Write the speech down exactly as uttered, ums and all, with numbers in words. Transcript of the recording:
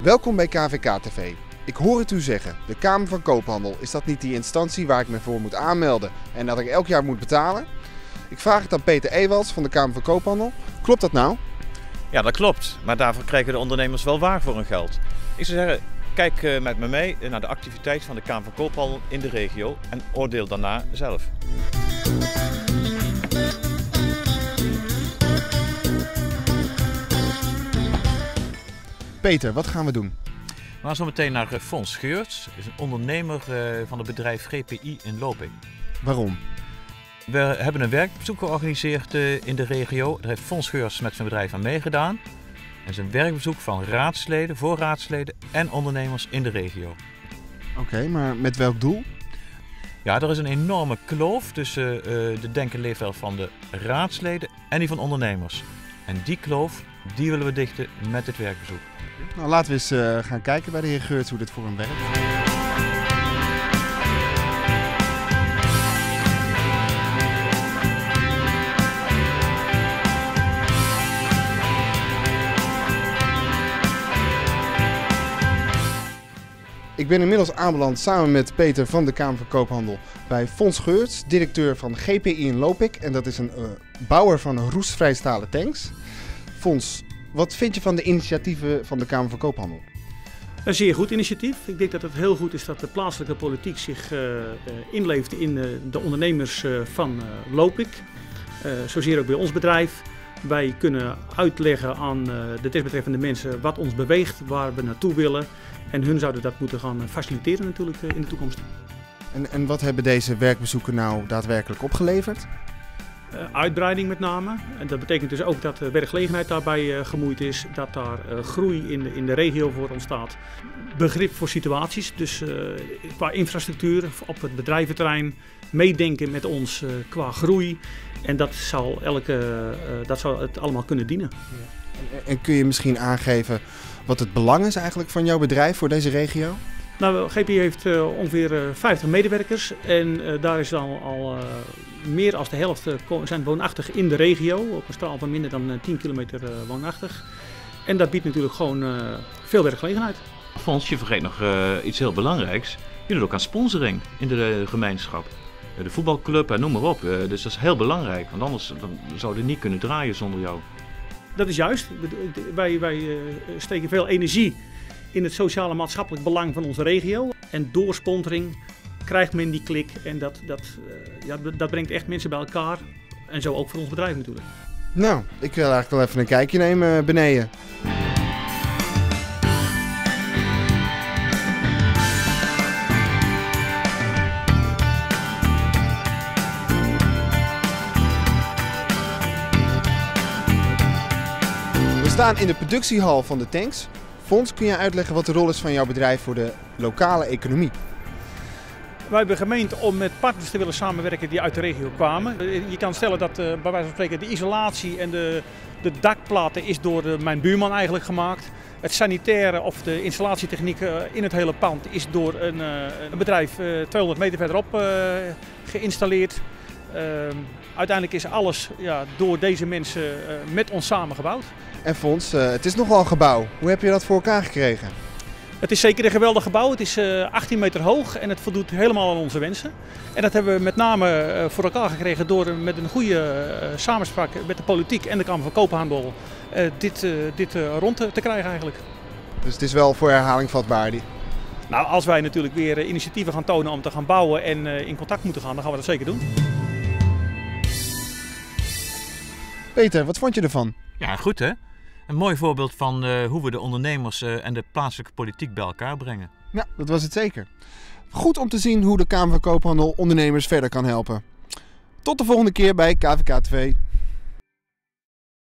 Welkom bij K V K T V. Ik hoor het u zeggen, de Kamer van Koophandel, is dat niet die instantie waar ik me voor moet aanmelden en dat ik elk jaar moet betalen? Ik vraag het aan Peter Ewalds van de Kamer van Koophandel. Klopt dat nou? Ja, dat klopt. Maar daarvoor krijgen de ondernemers wel waar voor hun geld. Ik zou zeggen, kijk met me mee naar de activiteit van de Kamer van Koophandel in de regio en oordeel daarna zelf. Peter, wat gaan we doen? We gaan zo meteen naar Fons Geurts, is een ondernemer van het bedrijf G P I in Lopik. Waarom? We hebben een werkbezoek georganiseerd in de regio. Daar heeft Fons Geurts met zijn bedrijf aan meegedaan. Het is een werkbezoek van raadsleden, voor raadsleden en ondernemers in de regio. Oké, okay, maar met welk doel? Ja, er is een enorme kloof tussen uh, de denk- en leefstijl van de raadsleden en die van ondernemers. En die kloof, die willen we dichten met dit werkbezoek. Nou, laten we eens uh, gaan kijken bij de heer Geurts hoe dit voor hem werkt. Ik ben inmiddels aanbeland samen met Peter van de Kamer van Koophandel bij Fons Geurts, directeur van G P I in Lopik. En dat is een uh, bouwer van roestvrij stalen tanks. Fons, wat vind je van de initiatieven van de Kamer van Koophandel? Een zeer goed initiatief. Ik denk dat het heel goed is dat de plaatselijke politiek zich uh, inleeft in uh, de ondernemers uh, van uh, Lopik. Uh, zozeer ook bij ons bedrijf. Wij kunnen uitleggen aan uh, de desbetreffende mensen wat ons beweegt, waar we naartoe willen. En hun zouden dat moeten gaan faciliteren natuurlijk uh, in de toekomst. En, en wat hebben deze werkbezoeken nou daadwerkelijk opgeleverd? Uh, uitbreiding met name. En dat betekent dus ook dat uh, werkgelegenheid daarbij uh, gemoeid is. Dat daar uh, groei in de, in de regio voor ontstaat. Begrip voor situaties, dus uh, qua infrastructuur op het bedrijventerrein. Meedenken met ons uh, qua groei. En dat zal, elke, uh, dat zal het allemaal kunnen dienen. Ja. En, en kun je misschien aangeven wat het belang is eigenlijk van jouw bedrijf voor deze regio? Nou, G P I heeft uh, ongeveer uh, vijftig medewerkers en uh, daar is al, al uh, meer dan de helft uh, zijn woonachtig in de regio. Op een straal van minder dan uh, tien kilometer uh, woonachtig. En dat biedt natuurlijk gewoon uh, veel werkgelegenheid. Fons, je vergeet nog uh, iets heel belangrijks. Je doet ook aan sponsoring in de uh, gemeenschap. De voetbalclub en noem maar op. Uh, dus dat is heel belangrijk, want anders dan zou het niet kunnen draaien zonder jou. Dat is juist. Wij, wij uh, steken veel energie in het sociale maatschappelijk belang van onze regio. En door sponsoring krijgt men die klik en dat, dat, uh, ja, dat brengt echt mensen bij elkaar. En zo ook voor ons bedrijf natuurlijk. Nou, ik wil eigenlijk wel even een kijkje nemen beneden. We staan in de productiehal van de tanks. Fons, kun je uitleggen wat de rol is van jouw bedrijf voor de lokale economie? Wij hebben gemeend om met partners te willen samenwerken die uit de regio kwamen. Je kan stellen dat uh, bij wijze van spreken de isolatie en de, de dakplaten is door uh, mijn buurman eigenlijk gemaakt. Het sanitaire of de installatietechniek uh, in het hele pand is door een, uh, een bedrijf uh, tweehonderd meter verderop uh, geïnstalleerd. Uh, uiteindelijk is alles ja, door deze mensen uh, met ons samen gebouwd. En Fons, uh, het is nogal een gebouw. Hoe heb je dat voor elkaar gekregen? Het is zeker een geweldig gebouw. Het is uh, achttien meter hoog en het voldoet helemaal aan onze wensen. En dat hebben we met name uh, voor elkaar gekregen door uh, met een goede uh, samenspraak met de politiek en de Kamer van Koophandel uh, dit, uh, dit uh, rond te, te krijgen eigenlijk. Dus het is wel voor herhaling vatbaar? Die... Nou, als wij natuurlijk weer uh, initiatieven gaan tonen om te gaan bouwen en uh, in contact moeten gaan, dan gaan we dat zeker doen. Peter, wat vond je ervan? Ja, goed hè? Een mooi voorbeeld van uh, hoe we de ondernemers uh, en de plaatselijke politiek bij elkaar brengen. Ja, dat was het zeker. Goed om te zien hoe de Kamer van Koophandel ondernemers verder kan helpen. Tot de volgende keer bij K V K T V.